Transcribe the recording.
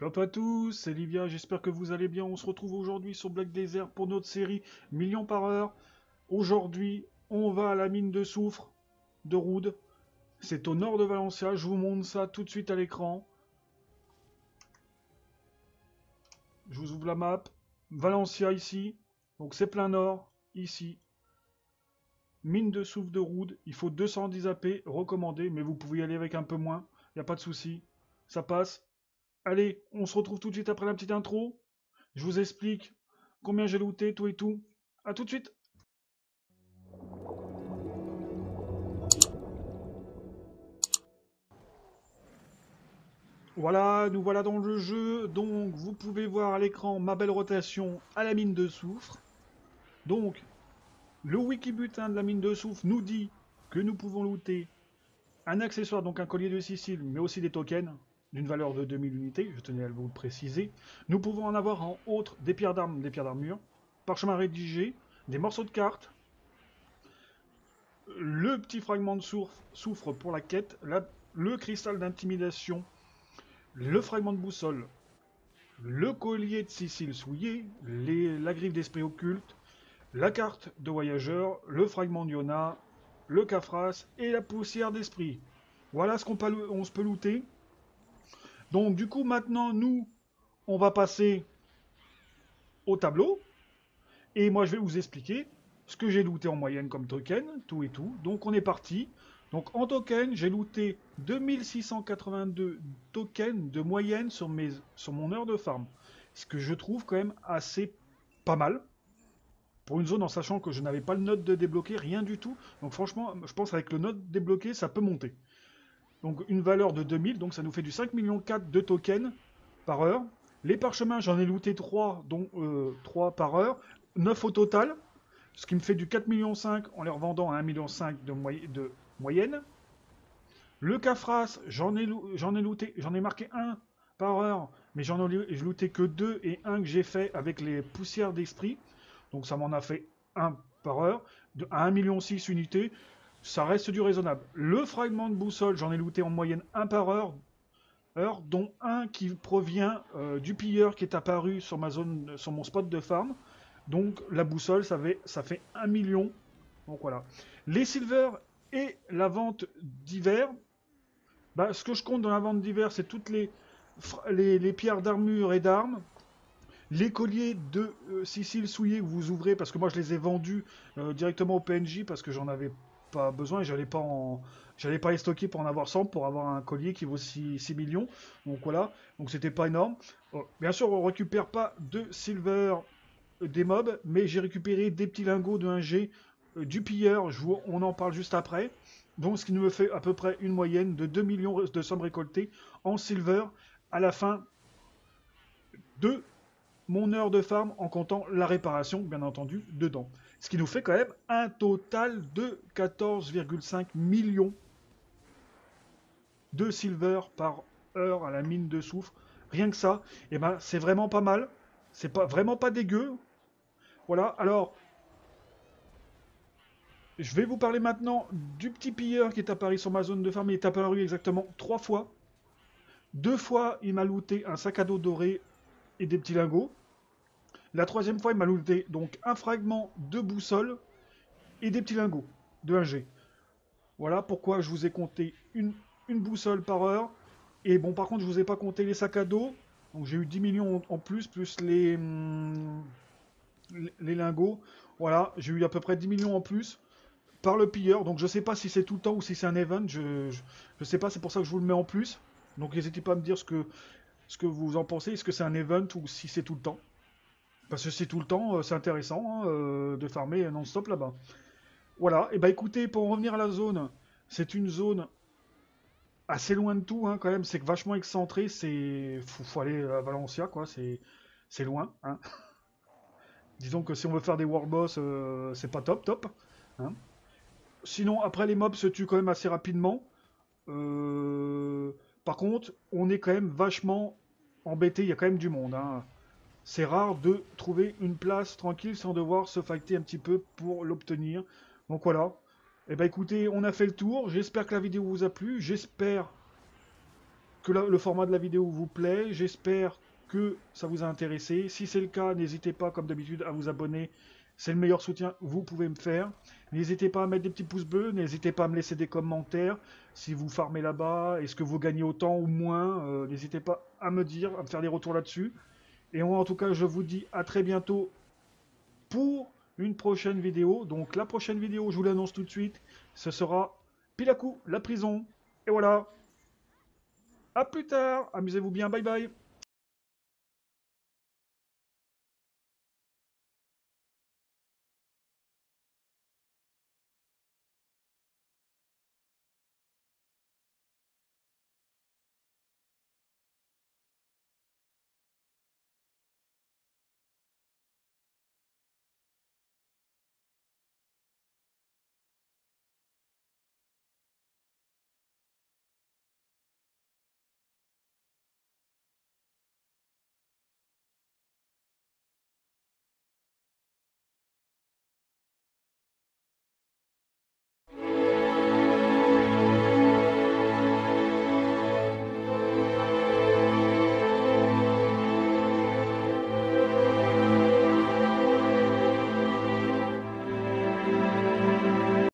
Coucou à tous, c'est Livia, j'espère que vous allez bien. On se retrouve aujourd'hui sur Black Desert pour notre série Millions par heure. Aujourd'hui, on va à la mine de soufre de Roud. C'est au nord de Valencia, je vous montre ça tout de suite à l'écran. Je vous ouvre la map. Valencia ici, donc c'est plein nord, ici. Mine de soufre de Roud, il faut 210 AP, recommandé, mais vous pouvez y aller avec un peu moins, il n'y a pas de souci. Ça passe. Allez, on se retrouve tout de suite après la petite intro. Je vous explique combien j'ai looté, tout et tout. A tout de suite. Voilà, nous voilà dans le jeu. Donc, vous pouvez voir à l'écran ma belle rotation à la mine de soufre. Donc, le wiki-butin de la mine de soufre nous dit que nous pouvons looter un accessoire, donc un collier de Sicile, mais aussi des tokens d'une valeur de 2000 unités, je tenais à vous le préciser. Nous pouvons en avoir en autre des pierres d'armes, des pierres d'armure, parchemin rédigé, des morceaux de cartes, le petit fragment de soufre pour la quête, le cristal d'intimidation, le fragment de boussole, le collier de Sicile souillé, la griffe d'esprit occulte, la carte de voyageur, le fragment d'Iona, le cafras et la poussière d'esprit. Voilà ce on se peut looter. Donc du coup maintenant nous on va passer au tableau et moi je vais vous expliquer ce que j'ai looté en moyenne comme token, tout et tout. Donc on est parti. Donc en token, j'ai looté 2682 tokens de moyenne sur mon heure de farm. Ce que je trouve quand même assez pas mal. Pour une zone en sachant que je n'avais pas le node de débloqué, rien du tout. Donc franchement, je pense avec le node débloqué, ça peut monter. Donc une valeur de 2000, donc ça nous fait du 5,4 millions de tokens par heure. Les parchemins, j'en ai looté 3, dont 3 par heure, 9 au total, ce qui me fait du 4,5 millions en les revendant à 1,5 million de moyenne. Le cafras, j'en ai looté, j'en ai marqué un par heure, mais j'en ai looté que 2 et un que j'ai fait avec les poussières d'esprit. Donc ça m'en a fait un par heure, à 1,6 million unités. Ça reste du raisonnable. Le fragment de boussole, j'en ai looté en moyenne un par heure, dont un qui provient du pilleur qui est apparu sur ma zone, sur mon spot de farm. Donc la boussole, ça fait 1 million. Donc voilà. Les silver et la vente d'hiver, bah, ce que je compte dans la vente d'hiver, c'est toutes les pierres d'armure et d'armes. Les colliers de Sicile souillés que vous ouvrez, parce que moi je les ai vendus directement au PNJ parce que j'en avais pas besoin et j'allais pas les stocker pour en avoir 100 pour avoir un collier qui vaut 6 millions. Donc voilà, donc c'était pas énorme. Bien sûr, on récupère pas de silver des mobs, mais j'ai récupéré des petits lingots de 1G du pilleur, on en parle juste après. Donc ce qui nous fait à peu près une moyenne de 2 millions de sommes récoltées en silver à la fin de mon heure de farm en comptant la réparation, bien entendu, dedans. Ce qui nous fait quand même un total de 14,5 millions de silver par heure à la mine de soufre. Rien que ça, et ben, c'est vraiment pas mal. C'est pas vraiment pas dégueu. Voilà, alors je vais vous parler maintenant du petit pilleur qui est apparu sur ma zone de farm. Il est apparu exactement 3 fois. 2 fois, il m'a looté un sac à dos doré et des petits lingots. La troisième fois, il m'a looté donc un fragment de boussole et des petits lingots de 1G. Voilà pourquoi je vous ai compté une boussole par heure. Et bon, par contre, je vous ai pas compté les sacs à dos. Donc j'ai eu 10 millions en plus les lingots. Voilà, j'ai eu à peu près 10 millions en plus par le pilleur. Donc je sais pas si c'est tout le temps ou si c'est un event. Je sais pas, c'est pour ça que je vous le mets en plus. Donc n'hésitez pas à me dire ce que vous en pensez. Est-ce que c'est un event ou si c'est tout le temps? Parce que c'est tout le temps, c'est intéressant hein, de farmer non-stop là-bas. Voilà, et bah écoutez, pour en revenir à la zone, c'est une zone assez loin de tout hein, quand même, c'est vachement excentré, faut aller à Valencia quoi, c'est loin. Hein. Disons que si on veut faire des world boss, c'est pas top. Hein. Sinon, après les mobs se tuent quand même assez rapidement. Euh, Par contre, on est quand même vachement embêté, il y a quand même du monde. Hein. C'est rare de trouver une place tranquille sans devoir se fighter un petit peu pour l'obtenir. Donc voilà. Eh ben écoutez, on a fait le tour. J'espère que la vidéo vous a plu. J'espère que le format de la vidéo vous plaît. J'espère que ça vous a intéressé. Si c'est le cas, n'hésitez pas, comme d'habitude, à vous abonner. C'est le meilleur soutien que vous pouvez me faire. N'hésitez pas à mettre des petits pouces bleus. N'hésitez pas à me laisser des commentaires. Si vous farmez là-bas, est-ce que vous gagnez autant ou moins n'hésitez pas à me dire, à me faire des retours là-dessus. Et moi, en tout cas, je vous dis à très bientôt pour une prochaine vidéo. Donc la prochaine vidéo, je vous l'annonce tout de suite, ce sera pile à coup, la prison. Et voilà. À plus tard. Amusez-vous bien. Bye bye.